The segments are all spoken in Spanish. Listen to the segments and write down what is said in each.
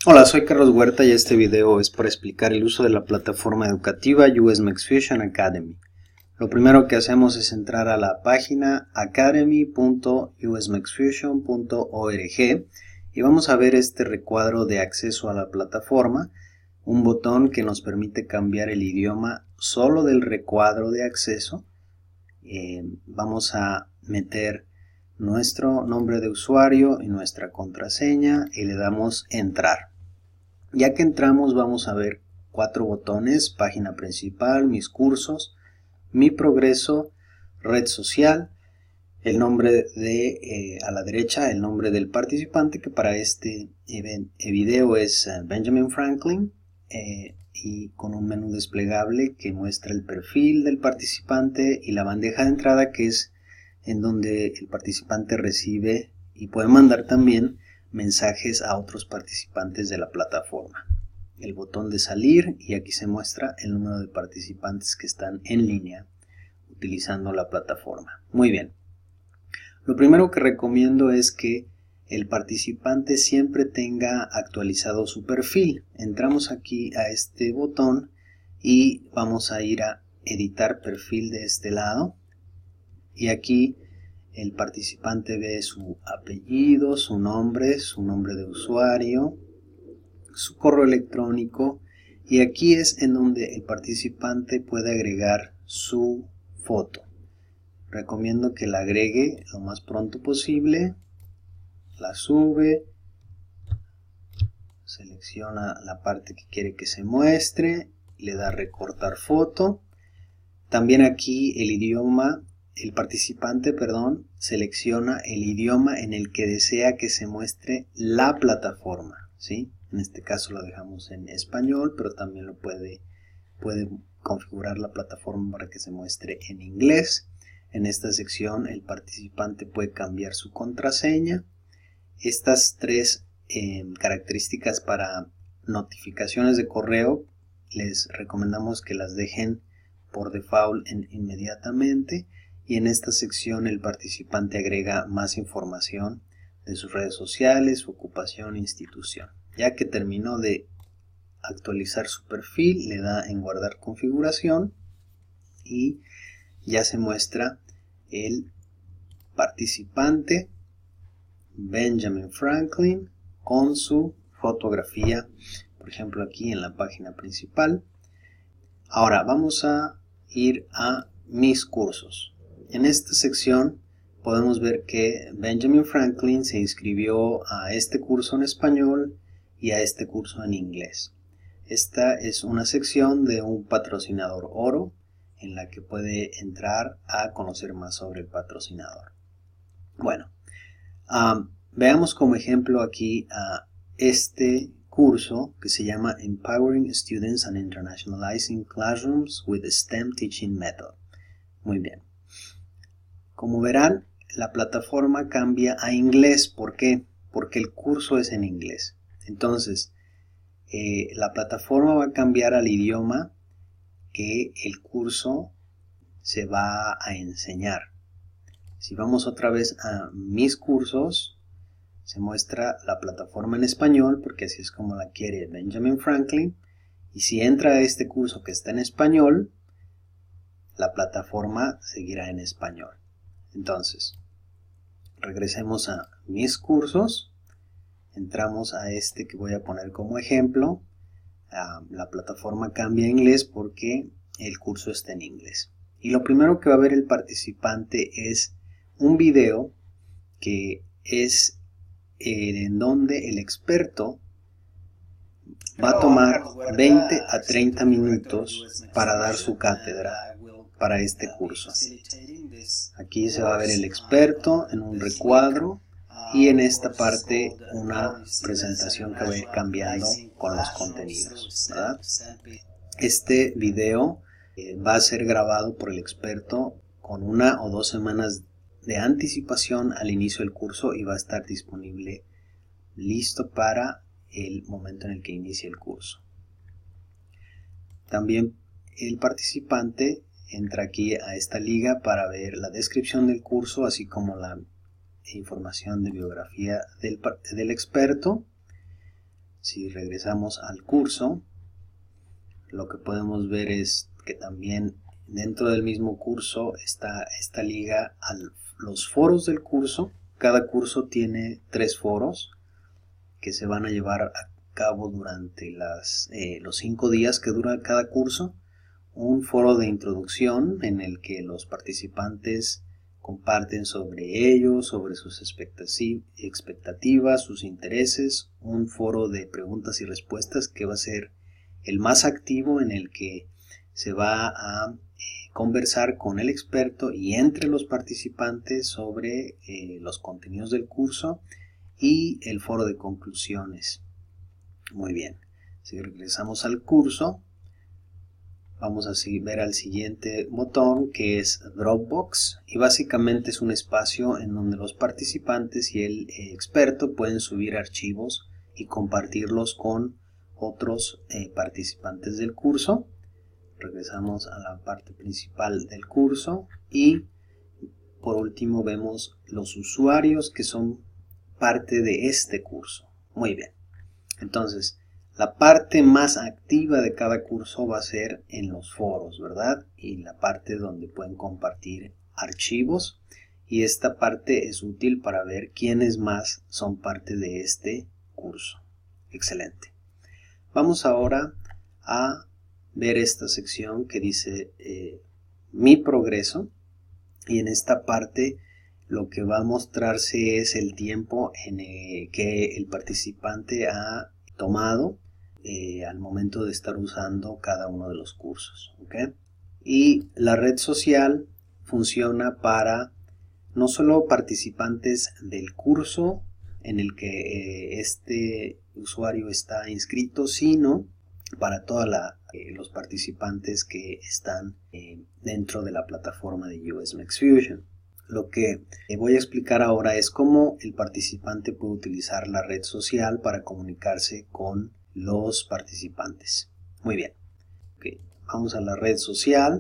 Hola, soy Carlos Huerta y este video es para explicar el uso de la plataforma educativa US Max Fusion Academy. Lo primero que hacemos es entrar a la página academy.usmaxfusion.org y vamos a ver este recuadro de acceso a la plataforma, un botón que nos permite cambiar el idioma solo del recuadro de acceso. Vamos a meter nuestro nombre de usuario y nuestra contraseña y le damos entrar. Ya que entramos vamos a ver 4 botones: página principal, mis cursos, mi progreso, red social, el nombre de a la derecha, el nombre del participante, que para este video es Benjamin Franklin, y con un menú desplegable que muestra el perfil del participante y la bandeja de entrada, que es en donde el participante recibe y puede mandar también mensajes a otros participantes de la plataforma. El botón de salir, y aquí se muestra el número de participantes que están en línea utilizando la plataforma. Muy bien. Lo primero que recomiendo es que el participante siempre tenga actualizado su perfil. Entramos aquí a este botón y vamos a ir a editar perfil de este lado, y aquí el participante ve su apellido, su nombre de usuario, su correo electrónico, y aquí es en donde el participante puede agregar su foto. Recomiendo que la agregue lo más pronto posible, la sube, selecciona la parte que quiere que se muestre, le da recortar foto. También aquí el participante selecciona el idioma en el que desea que se muestre la plataforma, ¿sí? En este caso lo dejamos en español, pero también lo puede configurar la plataforma para que se muestre en inglés. En esta sección el participante puede cambiar su contraseña. Estas 3 características para notificaciones de correo les recomendamos que las dejen por default inmediatamente, y en esta sección el participante agrega más información de sus redes sociales, su ocupación e institución. Ya que terminó de actualizar su perfil, le da en guardar configuración y ya se muestra el participante Benjamin Franklin con su fotografía, por ejemplo aquí en la página principal. Ahora vamos a ir a mis cursos. En esta sección podemos ver que Benjamin Franklin se inscribió a este curso en español y a este curso en inglés. Esta es una sección de un patrocinador oro en la que puede entrar a conocer más sobre el patrocinador. Bueno, veamos como ejemplo aquí a este curso que se llama Empowering Students and Internationalizing Classrooms with the STEM Teaching Method. Muy bien. Como verán, la plataforma cambia a inglés. ¿Por qué? Porque el curso es en inglés. Entonces, la plataforma va a cambiar al idioma que el curso se va a enseñar. Si vamos otra vez a mis cursos, se muestra la plataforma en español, porque así es como la quiere Benjamin Franklin. Y si entra a este curso que está en español, la plataforma seguirá en español. Entonces, regresemos a mis cursos, entramos a este que voy a poner como ejemplo. La plataforma cambia a inglés porque el curso está en inglés. Y lo primero que va a ver el participante es un video que es en donde el experto va a tomar 20 a 30 minutos para dar su cátedra para este curso. Aquí se va a ver el experto en un recuadro y en esta parte una presentación que va a ir cambiando con los contenidos, ¿verdad? Este video va a ser grabado por el experto con 1 o 2 semanas de anticipación al inicio del curso y va a estar disponible listo para el momento en el que inicie el curso. También el participante entra aquí a esta liga para ver la descripción del curso, así como la información de biografía del experto. Si regresamos al curso, lo que podemos ver es que también dentro del mismo curso está esta liga a los foros del curso. Cada curso tiene 3 foros que se van a llevar a cabo durante los 5 días que dura cada curso. Un foro de introducción en el que los participantes comparten sobre ellos, sobre sus expectativas, sus intereses. Un foro de preguntas y respuestas que va a ser el más activo, en el que se va a conversar con el experto y entre los participantes sobre los contenidos del curso, y el foro de conclusiones. Muy bien, si regresamos al curso, vamos a ver al siguiente botón, que es Dropbox, y básicamente es un espacio en donde los participantes y el experto pueden subir archivos y compartirlos con otros participantes del curso. Regresamos a la parte principal del curso y por último vemos los usuarios que son parte de este curso. Muy bien, entonces la parte más activa de cada curso va a ser en los foros, ¿verdad? Y la parte donde pueden compartir archivos, y esta parte es útil para ver quiénes más son parte de este curso. Excelente. Vamos ahora a ver esta sección que dice mi progreso, y en esta parte lo que va a mostrarse es el tiempo que el participante ha tomado al momento de estar usando cada uno de los cursos, ¿okay? Y la red social funciona para no solo participantes del curso en el que este usuario está inscrito, sino para todos los participantes que están dentro de la plataforma de USMX Fusion. Lo que voy a explicar ahora es cómo el participante puede utilizar la red social para comunicarse con los participantes. Muy bien, okay. Vamos a la red social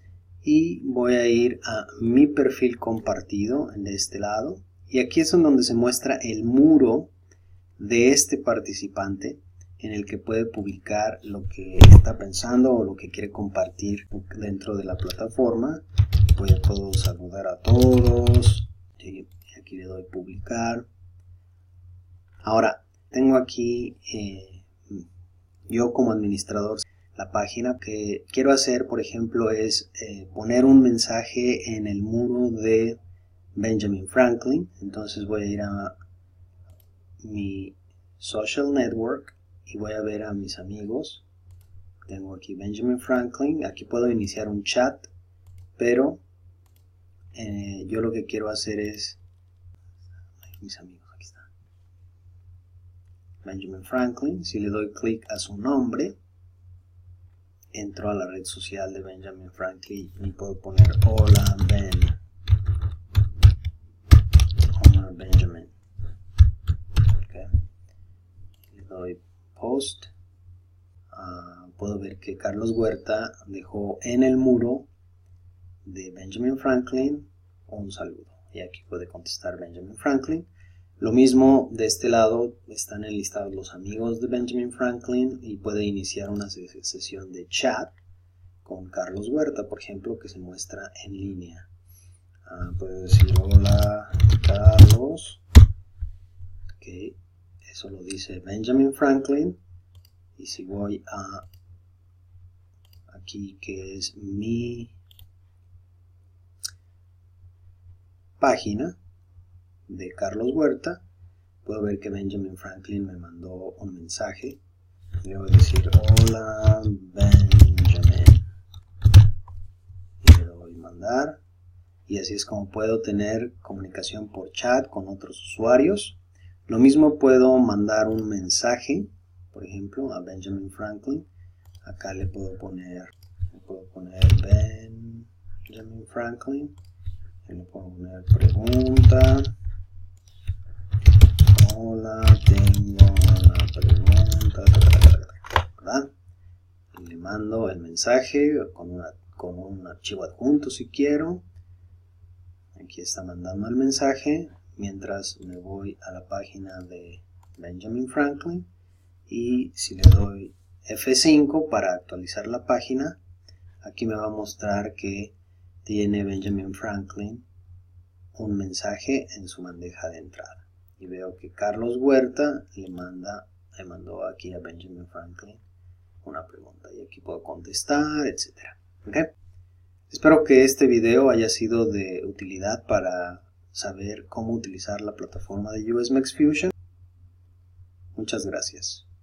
y voy a ir a mi perfil compartido de este lado, y aquí es en donde se muestra el muro de este participante, en el que puede publicar lo que está pensando o lo que quiere compartir dentro de la plataforma. Puedo saludar a todos, ¿sí? Aquí le doy publicar. Ahora tengo aquí yo como administrador la página. Que quiero hacer, por ejemplo, es poner un mensaje en el muro de Benjamin Franklin. Entonces voy a ir a mi social network y voy a ver a mis amigos. Tengo aquí Benjamin Franklin. Aquí puedo iniciar un chat, pero yo lo que quiero hacer es mis amigos. Aquí está Benjamin Franklin. Si le doy clic a su nombre, entro a la red social de Benjamin Franklin y puedo poner hola Ben, hola Benjamin. Okay. Le doy post. Puedo ver que Carlos Huerta dejó en el muro de Benjamin Franklin un saludo, y aquí puede contestar Benjamin Franklin. Lo mismo de este lado, están enlistados los amigos de Benjamin Franklin y puede iniciar una sesión de chat con Carlos Huerta, por ejemplo, que se muestra en línea. Puede decir hola Carlos. Okay. Eso lo dice Benjamin Franklin. Y si voy a aquí, que es mi página de Carlos Huerta, puedo ver que Benjamin Franklin me mandó un mensaje. Le voy a decir hola Benjamin y le doy mandar, y así es como puedo tener comunicación por chat con otros usuarios. Lo mismo puedo mandar un mensaje, por ejemplo, a Benjamin Franklin. Acá le puedo poner Benjamin Franklin, y le puedo poner pregunta. Hola, tengo una pregunta, ¿verdad? Y le mando el mensaje con un archivo adjunto si quiero. Aquí está mandando el mensaje mientras me voy a la página de Benjamin Franklin y si le doy F5 para actualizar la página, aquí me va a mostrar que tiene Benjamin Franklin un mensaje en su bandeja de entrada. Y veo que Carlos Huerta le mandó aquí a Benjamin Franklin una pregunta. Y aquí puedo contestar, etc. ¿Okay? Espero que este video haya sido de utilidad para saber cómo utilizar la plataforma de USMax Fusion. Muchas gracias.